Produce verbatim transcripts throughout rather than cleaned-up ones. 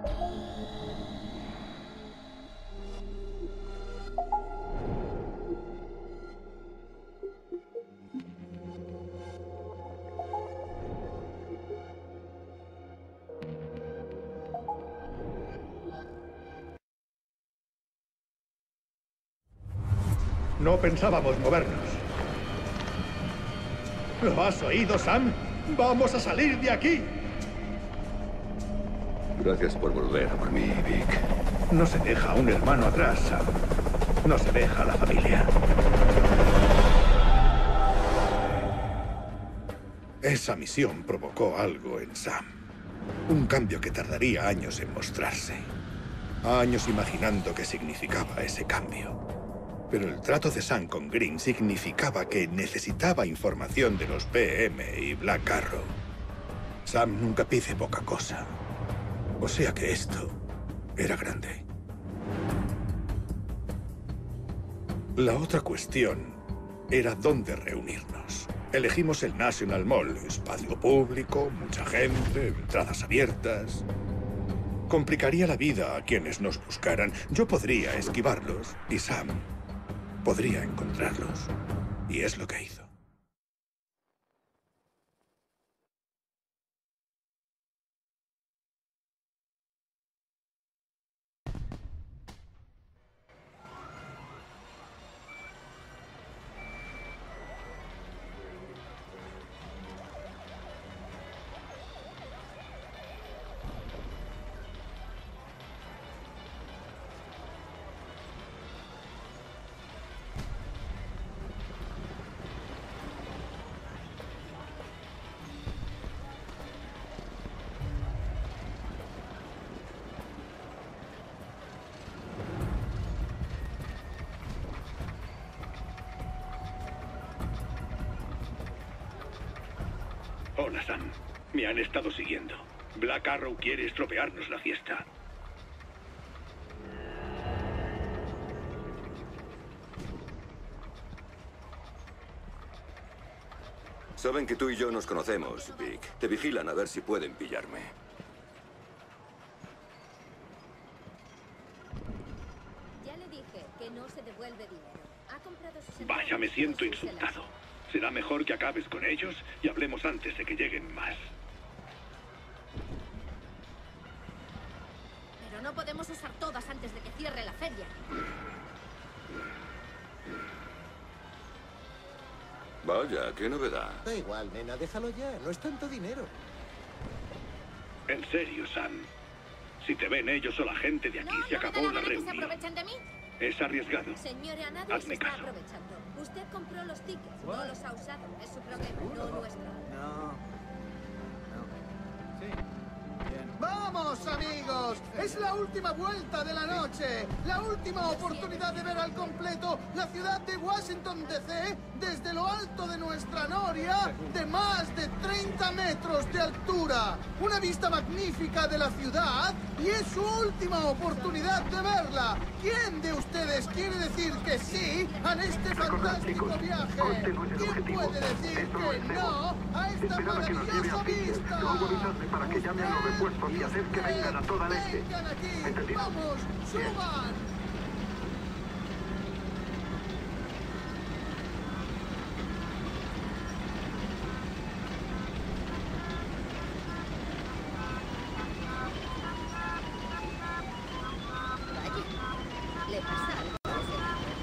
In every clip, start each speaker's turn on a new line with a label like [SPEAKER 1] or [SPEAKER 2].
[SPEAKER 1] No pensábamos movernos. ¿Lo has oído, Sam? ¡Vamos a salir de aquí!
[SPEAKER 2] Gracias por volver a por mí, Vic.
[SPEAKER 1] No se deja a un hermano atrás, Sam. No se deja a la familia. Esa misión provocó algo en Sam. Un cambio que tardaría años en mostrarse. Años imaginando qué significaba ese cambio. Pero el trato de Sam con Green significaba que necesitaba información de los P M y Black Arrow. Sam nunca pide poca cosa. O sea que esto era grande. La otra cuestión era dónde reunirnos. Elegimos el National Mall, espacio público, mucha gente, entradas abiertas. Complicaría la vida a quienes nos buscaran. Yo podría esquivarlos y Sam podría encontrarlos. Y es lo que hizo.
[SPEAKER 3] Hola, Sam. Me han estado siguiendo. Black Arrow quiere estropearnos la fiesta.
[SPEAKER 2] Saben que tú y yo nos conocemos, Vic. Te vigilan a ver si pueden pillarme.
[SPEAKER 4] Ya le dije que no se devuelve dinero. Ha comprado sus...
[SPEAKER 3] Vaya, me siento insultado. Será mejor que acabes con ellos y hablemos antes de que lleguen más.
[SPEAKER 4] Pero no podemos usar todas antes de que cierre la feria.
[SPEAKER 2] Vaya, qué novedad.
[SPEAKER 5] Da igual, nena, déjalo ya. No es tanto dinero.
[SPEAKER 3] En serio, Sam. Si te ven ellos o la gente de aquí,
[SPEAKER 4] no,
[SPEAKER 3] se
[SPEAKER 4] no
[SPEAKER 3] acabó
[SPEAKER 4] me da
[SPEAKER 3] la
[SPEAKER 4] la gana que se
[SPEAKER 3] reunión.
[SPEAKER 4] aprovechan de mí.
[SPEAKER 3] Es arriesgado.
[SPEAKER 4] Señora, nadie
[SPEAKER 3] Hazme
[SPEAKER 4] se está
[SPEAKER 3] caso.
[SPEAKER 4] aprovechando. Usted compró los tickets, no los ha usado. Es su problema, no nuestro.
[SPEAKER 6] No. No. Sí. Bien.
[SPEAKER 5] ¡Vamos, amigos! ¡Es la última vuelta de la noche! ¡La última oportunidad de ver al completo la ciudad de Washington, D C desde lo alto de nuestra noria de más de treinta metros de altura! ¡Una vista magnífica de la ciudad! ¡Y es su última oportunidad de verla! ¿Quién de ustedes quiere decir que sí a este fantástico viaje? ¿Quién puede decir que no a esta maravillosa vista?
[SPEAKER 7] Para que llamen a los repuestos y hacer que vengan a toda leche.
[SPEAKER 5] ¡Vengan aquí!
[SPEAKER 7] ¿Entendido?
[SPEAKER 5] ¡Vamos, suban!
[SPEAKER 4] Vaya, ¿le pasa algo a ese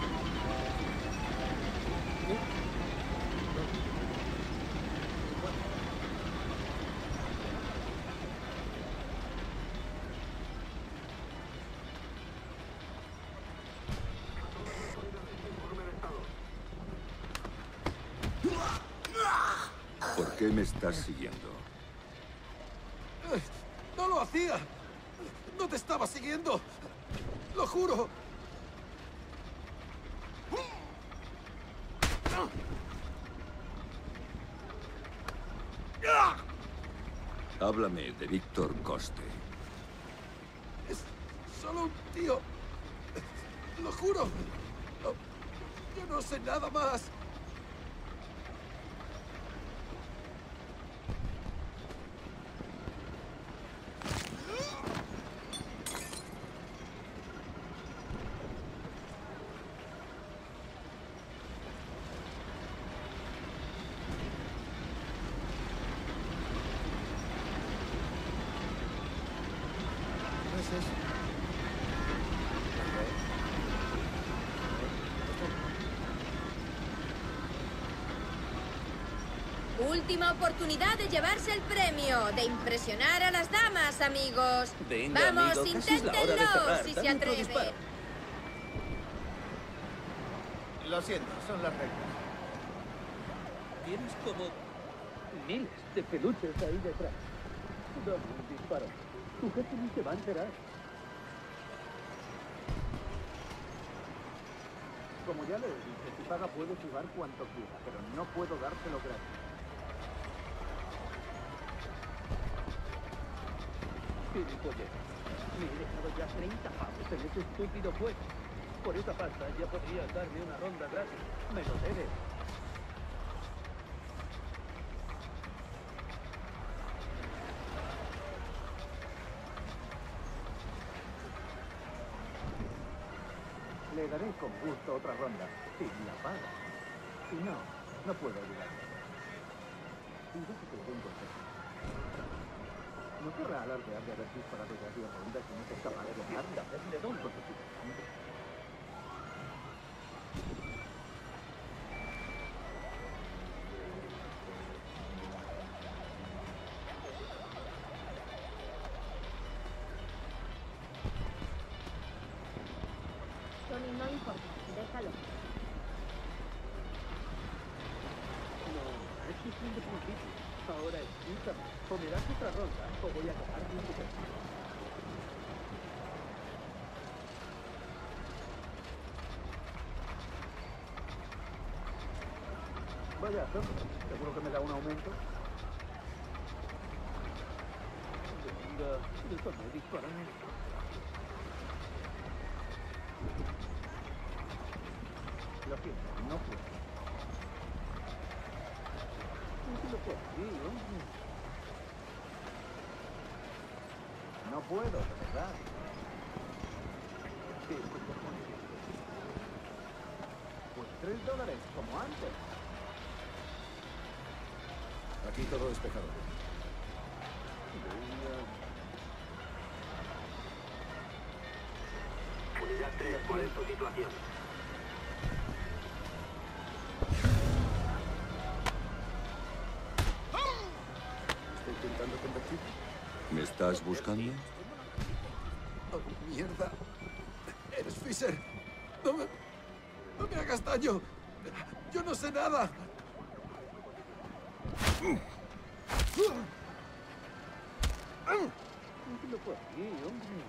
[SPEAKER 2] ¿Por qué me estás siguiendo?
[SPEAKER 6] ¡No lo hacía! ¡No te estaba siguiendo! ¡Lo juro!
[SPEAKER 2] Háblame de Víctor Coste.
[SPEAKER 6] Es solo un tío. Lo juro. No, yo no sé nada más. eso?
[SPEAKER 4] Última oportunidad de llevarse el premio, de impresionar a las damas, amigos.
[SPEAKER 8] Venga,
[SPEAKER 4] Vamos,
[SPEAKER 8] amigo, casi es la hora de
[SPEAKER 4] inténtenlo,
[SPEAKER 8] cerrar.
[SPEAKER 4] si
[SPEAKER 8] Dame
[SPEAKER 4] se
[SPEAKER 8] otro disparo.
[SPEAKER 4] atreven.
[SPEAKER 5] Lo siento, son las reglas.
[SPEAKER 8] Tienes como miles de peluches ahí detrás. Dame un disparo. Tu jefe ni se va a enterar.
[SPEAKER 9] Como ya le dije, si paga puede jugar cuanto quiera, pero no puedo dárselo gratis.
[SPEAKER 8] Gilipollas. Me he dejado ya treinta pavos en ese estúpido juego. Por esa pasta ya podrías darme una ronda gratis. Me lo debes.
[SPEAKER 9] Le daré con gusto otra ronda, si la paga. Si no, no puedo ayudarle. Y yo que te doy un consejo. No querrá alardear de haber disparado ya diez rondas y no es capaz de ganarla. Le doy un consejo.
[SPEAKER 4] Tony, no importa, déjalo.
[SPEAKER 8] No, es cuestión de principio. Ahora escúchame. O me das otra ronda o voy a acabar con tu jefe.
[SPEAKER 9] Vaya, seguro que me da un aumento.
[SPEAKER 8] Venga, déjame disparar.
[SPEAKER 9] Lo siento, no puedo.
[SPEAKER 8] Díselo por ti, hombre.
[SPEAKER 9] No puedo, de verdad.
[SPEAKER 8] ¿Qué cojones?
[SPEAKER 9] Pues tres dólares, como antes.
[SPEAKER 6] Aquí todo despejado.
[SPEAKER 7] Unidad tres, ¿cuál es tu situación?
[SPEAKER 6] Estoy intentando convertir.
[SPEAKER 2] ¿Me estás buscando?
[SPEAKER 6] Oh, mierda. Eres Fisher. No me... No me hagas daño. Yo no sé nada.
[SPEAKER 8] Díselo por ti, hombre.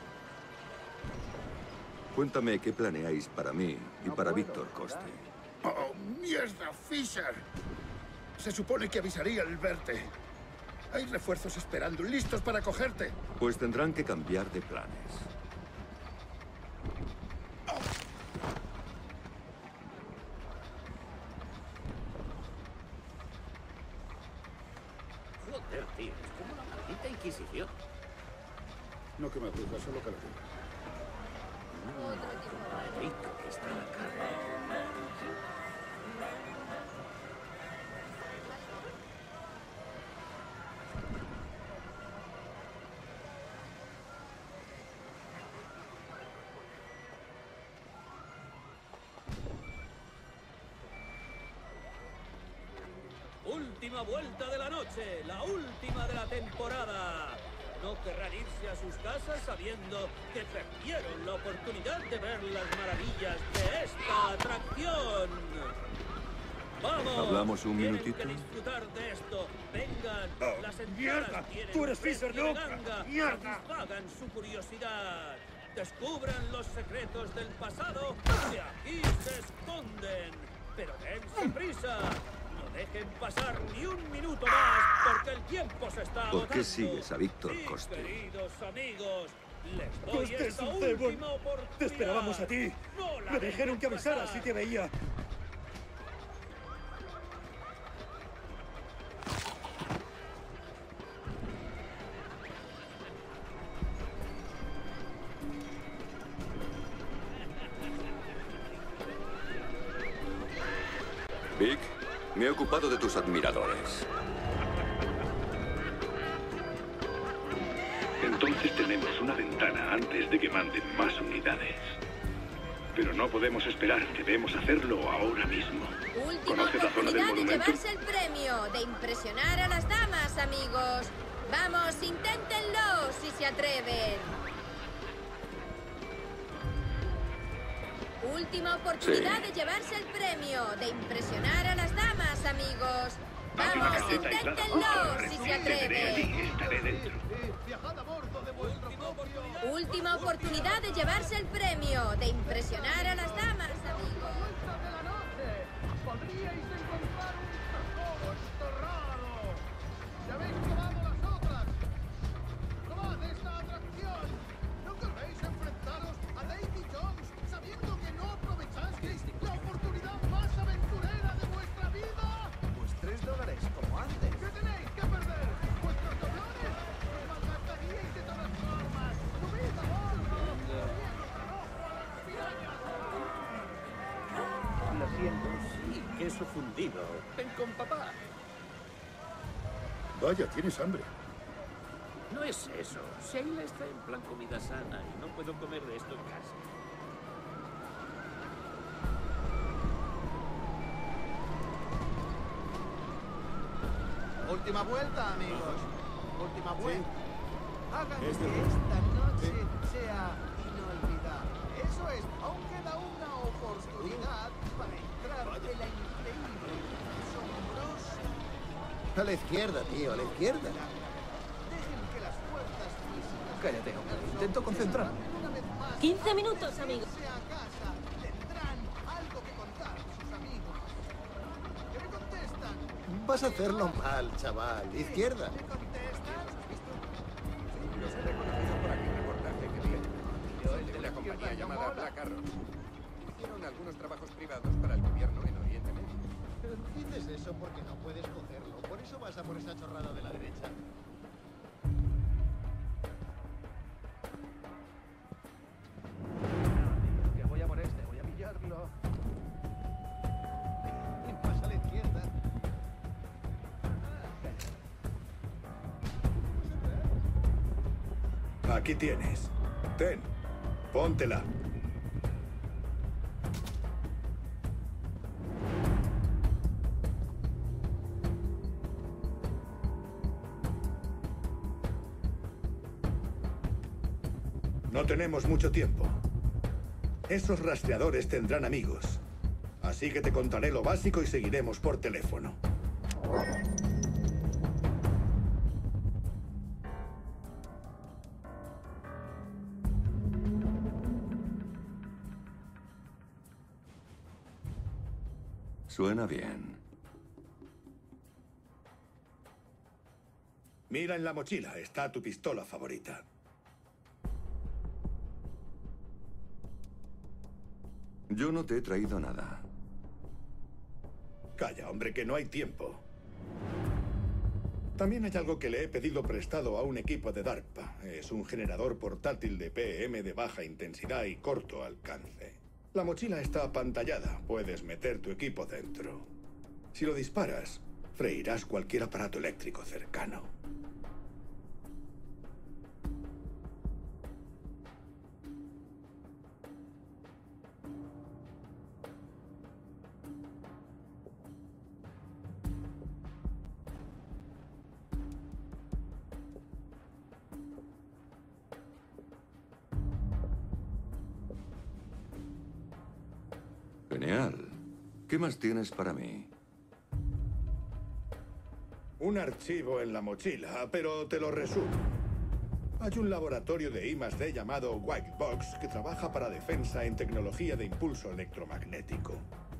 [SPEAKER 2] Cuéntame qué planeáis para mí y
[SPEAKER 9] No
[SPEAKER 2] para
[SPEAKER 9] puedo,
[SPEAKER 2] Víctor
[SPEAKER 9] ¿verdad?
[SPEAKER 2] Coste.
[SPEAKER 1] ¡Oh, mierda, Fisher! Se supone que avisaría al verte. Hay refuerzos esperando, listos para cogerte.
[SPEAKER 2] Pues tendrán que cambiar de planes.
[SPEAKER 8] Joder, tío, es como la maldita Inquisición.
[SPEAKER 6] No que me acuerdo, solo que lo digo.
[SPEAKER 4] Otro tipo.
[SPEAKER 8] Rico que está la carne. Última vuelta de la noche, la última de la temporada. No querrán irse a sus casas sabiendo que perdieron la oportunidad de ver las maravillas de esta atracción. ¡Vamos!
[SPEAKER 2] ¿Hablamos un
[SPEAKER 8] Tienen
[SPEAKER 2] minutito?
[SPEAKER 8] que disfrutar de esto. Vengan,
[SPEAKER 1] Oh,
[SPEAKER 8] las entradas
[SPEAKER 1] mierda,
[SPEAKER 8] tienen
[SPEAKER 1] tú eres
[SPEAKER 8] un precio
[SPEAKER 1] Fisher,
[SPEAKER 8] de
[SPEAKER 1] ¿no?
[SPEAKER 8] ganga.
[SPEAKER 1] Mierda.
[SPEAKER 8] Satisfagan su curiosidad. Descubran los secretos del pasado y aquí se esconden. Pero dense prisa. No dejen pasar ni un minuto más porque el tiempo se está agotando.
[SPEAKER 2] ¿Por qué sigues a Víctor
[SPEAKER 8] Sí,
[SPEAKER 2] Coste?
[SPEAKER 8] queridos amigos, les doy
[SPEAKER 1] Coste es
[SPEAKER 8] esta
[SPEAKER 1] un cebo.
[SPEAKER 8] última oportunidad.
[SPEAKER 1] Te esperábamos a ti.
[SPEAKER 8] No la
[SPEAKER 1] Me dijeron que
[SPEAKER 8] dejen
[SPEAKER 1] avisaras
[SPEAKER 8] pasar.
[SPEAKER 1] si te veía.
[SPEAKER 2] Vic, me he ocupado de tus admiradores.
[SPEAKER 3] Entonces te tenemos una ventana antes de que manden más unidades. Pero no podemos esperar, debemos hacerlo ahora mismo.
[SPEAKER 4] Última
[SPEAKER 3] ¿Conoces la zona del
[SPEAKER 4] oportunidad de
[SPEAKER 3] monumento?
[SPEAKER 4] llevarse el premio, de impresionar a las damas, amigos. Vamos, inténtenlo si se atreven. Última oportunidad
[SPEAKER 2] Sí.
[SPEAKER 4] de llevarse el premio, de impresionar a las damas, amigos.
[SPEAKER 3] Última
[SPEAKER 4] Vamos,
[SPEAKER 3] caseta aislada.
[SPEAKER 4] inténtenlo si se
[SPEAKER 3] Defenderé
[SPEAKER 4] atreven.
[SPEAKER 3] allí, estaré dentro.
[SPEAKER 5] Viajad a bordo de vuestro propio...
[SPEAKER 4] Última oportunidad de llevarse el premio, de impresionar a las damas, amigos.
[SPEAKER 5] ¡Vuelta de la noche! ¡Podríais encontrar un tesoro enterrado! ¡Ya habéis probado las otras! ¡Probad esta atracción! ¿No querréis enfrentaros a Lady Jones sabiendo que no aprovechasteis la oportunidad más aventurera de vuestra vida?
[SPEAKER 9] Pues tres dólares, como antes.
[SPEAKER 5] ¿Qué tenéis que perder? ¿Vuestros doblones? ¡Os malgastaríais de todas formas! ¡Subid a bordo! ¡Cierro ojo a las pirañas!
[SPEAKER 9] Lo siento.
[SPEAKER 8] Sí, queso fundido. Ven con papá.
[SPEAKER 1] Vaya, tienes hambre.
[SPEAKER 8] No es eso. Sheila está en plan comida sana y no puedo comer de esto en casa.
[SPEAKER 5] Última vuelta, amigos. Última vuelta. Hagan que
[SPEAKER 1] Es de-
[SPEAKER 5] esta noche sea inolvidable. Eso es, aún queda una oportunidad para entrar en la increíble, asombrosa.
[SPEAKER 10] A la izquierda, tío, a la izquierda.
[SPEAKER 5] Dejen que las fuerzas físicas...
[SPEAKER 6] Cállate, hombre. Intento concentrarme.
[SPEAKER 5] Una vez más,
[SPEAKER 4] quince minutos, amigos.
[SPEAKER 5] irse a casa, tendrán algo que contar a sus amigos. ¿Qué me contestan?
[SPEAKER 10] Vas a hacerlo mal, chaval. Izquierda.
[SPEAKER 5] ¿Me contestan?
[SPEAKER 6] Los he reconocido por aquel reportaje que vi. Yo, el de la compañía llamada Black Arrow. Hicieron algunos trabajos privados para el gobierno en Oriente Medio.
[SPEAKER 10] Pero dices eso porque no puedes cogerlo. Por eso vas a por esa chorrada de la derecha.
[SPEAKER 9] Que voy a por este, voy a pillarlo.
[SPEAKER 10] Y vas a la izquierda.
[SPEAKER 1] Aquí tienes. Ten. Póntela. No tenemos mucho tiempo. Esos rastreadores tendrán amigos. Así que te contaré lo básico y seguiremos por teléfono.
[SPEAKER 2] Suena bien.
[SPEAKER 1] Mira en la mochila, está tu pistola favorita.
[SPEAKER 2] Yo no te he traído nada.
[SPEAKER 1] Calla, hombre, que no hay tiempo. También hay algo que le he pedido prestado a un equipo de DARPA. Es un generador portátil de P M de baja intensidad y corto alcance. La mochila está apantallada. Puedes meter tu equipo dentro. Si lo disparas, freirás cualquier aparato eléctrico cercano.
[SPEAKER 2] Genial. ¿Qué más tienes para mí?
[SPEAKER 1] Un archivo en la mochila, pero te lo resumo. Hay un laboratorio de I más D llamado White Box que trabaja para defensa en tecnología de impulso electromagnético.